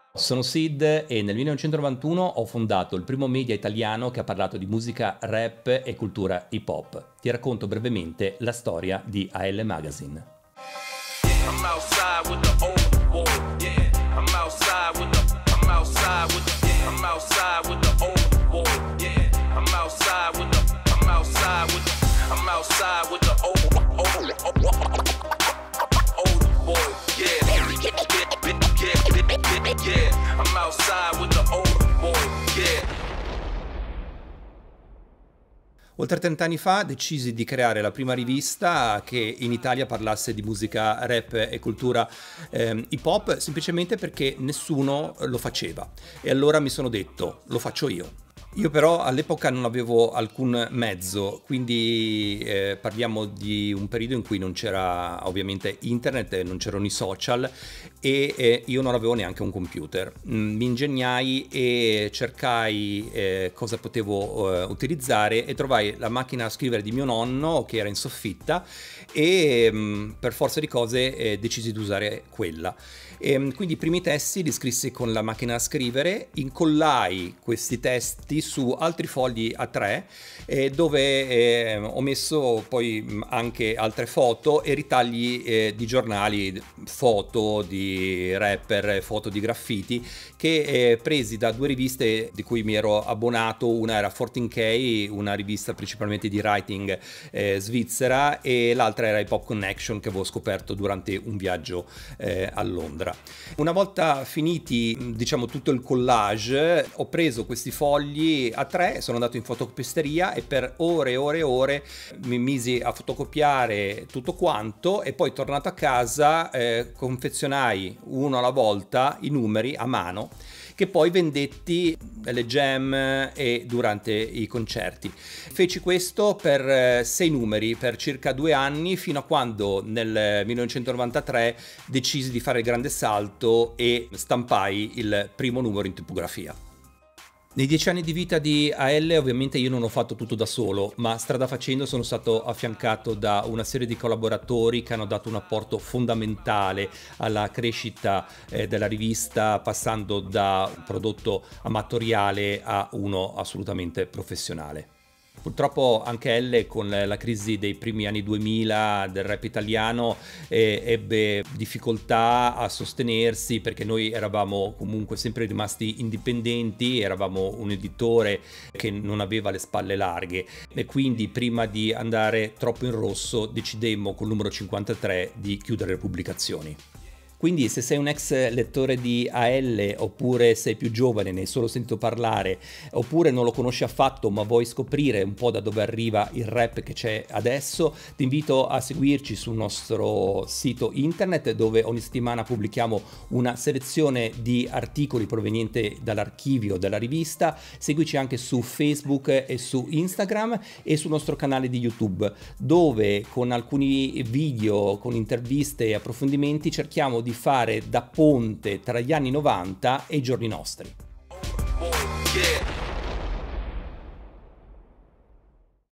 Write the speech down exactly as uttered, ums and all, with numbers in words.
Sono Sid e nel millenovecentonovantuno ho fondato il primo media italiano che ha parlato di musica rap e cultura hip hop. Ti racconto brevemente la storia di A L Magazine. I'm outside with the old boy, yeah. I'm outside with the, I'm outside with the, I'm outside with the old boy, yeah. I'm outside with the, I'm outside with the, I'm outside with the old, old, old, old boy, yeah. Yeah, I'm outside with the old boy, yeah. Oltre trenta anni fa decisi di creare la prima rivista che in Italia parlasse di musica rap e cultura eh, hip hop, semplicemente perché nessuno lo faceva. E allora mi sono detto, lo faccio io. Io però all'epoca non avevo alcun mezzo, quindi eh, parliamo di un periodo in cui non c'era ovviamente internet, non c'erano i social e eh, io non avevo neanche un computer. Mm, mi ingegnai e cercai eh, cosa potevo eh, utilizzare e trovai la macchina a scrivere di mio nonno che era in soffitta e mm, per forza di cose eh, decisi di usare quella. E, quindi i primi testi li scrissi con la macchina a scrivere, incollai questi testi su altri fogli A tre eh, dove eh, ho messo poi anche altre foto e ritagli eh, di giornali, foto di rapper, foto di graffiti che eh, presi da due riviste di cui mi ero abbonato. Una era quattordici K, una rivista principalmente di writing eh, svizzera, e l'altra era Hip Hop Connection che avevo scoperto durante un viaggio eh, a Londra. Una volta finiti, diciamo, tutto il collage, ho preso questi fogli A tre, sono andato in fotocopisteria e per ore e ore e ore mi misi a fotocopiare tutto quanto e poi tornato a casa eh, confezionai uno alla volta i numeri a mano che poi vendetti alle jam e durante i concerti. Feci questo per sei numeri, per circa due anni, fino a quando nel millenovecentonovantatré decisi di fare il grande salto e stampai il primo numero in tipografia. Nei dieci anni di vita di A L ovviamente io non ho fatto tutto da solo, ma strada facendo sono stato affiancato da una serie di collaboratori che hanno dato un apporto fondamentale alla crescita eh, della rivista, passando da un prodotto amatoriale a uno assolutamente professionale. Purtroppo anche L, con la crisi dei primi anni duemila del rap italiano, eh, ebbe difficoltà a sostenersi, perché noi eravamo comunque sempre rimasti indipendenti, eravamo un editore che non aveva le spalle larghe e quindi prima di andare troppo in rosso decidemmo col numero cinquantatré di chiudere le pubblicazioni. Quindi se sei un ex lettore di A L, oppure sei più giovane, ne hai solo sentito parlare, oppure non lo conosci affatto ma vuoi scoprire un po' da dove arriva il rap che c'è adesso, ti invito a seguirci sul nostro sito internet, dove ogni settimana pubblichiamo una selezione di articoli provenienti dall'archivio della rivista. Seguici anche su Facebook e su Instagram e sul nostro canale di YouTube, dove con alcuni video, con interviste e approfondimenti cerchiamo di fare da ponte tra gli anni novanta e i giorni nostri.